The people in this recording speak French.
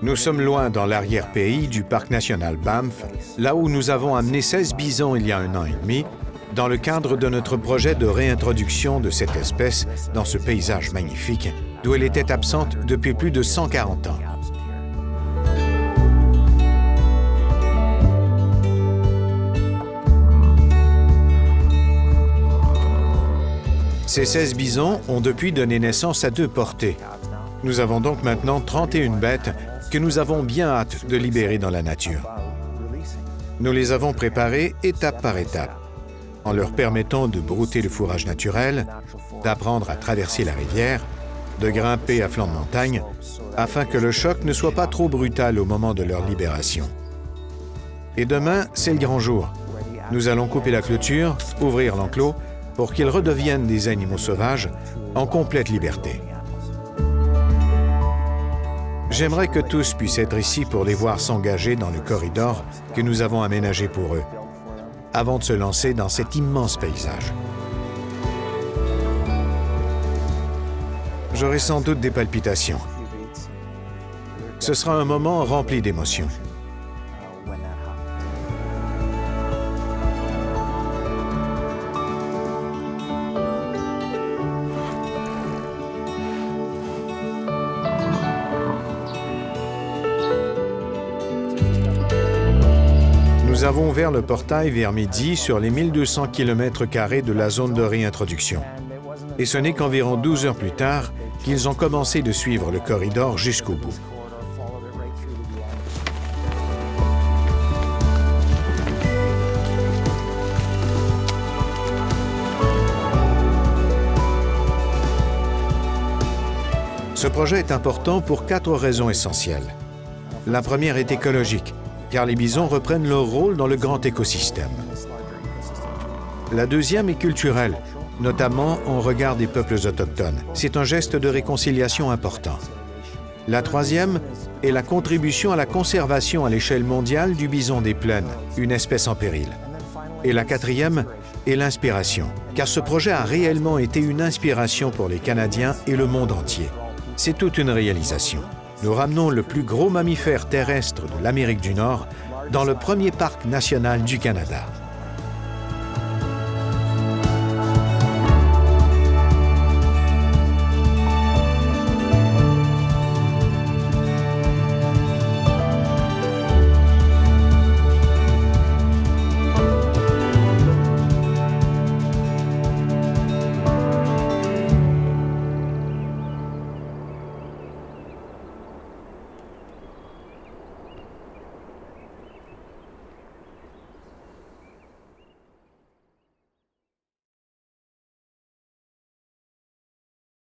Nous sommes loin dans l'arrière-pays du parc national Banff, là où nous avons amené 16 bisons il y a 1 an et demi, dans le cadre de notre projet de réintroduction de cette espèce dans ce paysage magnifique, d'où elle était absente depuis plus de 140 ans. Ces 16 bisons ont depuis donné naissance à 2 portées. Nous avons donc maintenant 31 bêtes que nous avons bien hâte de libérer dans la nature. Nous les avons préparées étape par étape, en leur permettant de brouter le fourrage naturel, d'apprendre à traverser la rivière, de grimper à flanc de montagne, afin que le choc ne soit pas trop brutal au moment de leur libération. Et demain, c'est le grand jour. Nous allons couper la clôture, ouvrir l'enclos, pour qu'ils redeviennent des animaux sauvages en complète liberté. J'aimerais que tous puissent être ici pour les voir s'engager dans le corridor que nous avons aménagé pour eux, avant de se lancer dans cet immense paysage. J'aurai sans doute des palpitations. Ce sera un moment rempli d'émotions. Nous avons ouvert le portail vers midi sur les 1200 km² de la zone de réintroduction. Et ce n'est qu'environ 12 heures plus tard qu'ils ont commencé de suivre le corridor jusqu'au bout. Ce projet est important pour 4 raisons essentielles. La première est écologique, car les bisons reprennent leur rôle dans le grand écosystème. La deuxième est culturelle, notamment en regard des peuples autochtones. C'est un geste de réconciliation important. La troisième est la contribution à la conservation à l'échelle mondiale du bison des plaines, une espèce en péril. Et la quatrième est l'inspiration, car ce projet a réellement été une inspiration pour les Canadiens et le monde entier. C'est toute une réalisation. Nous ramenons le plus gros mammifère terrestre de l'Amérique du Nord dans le premier parc national du Canada.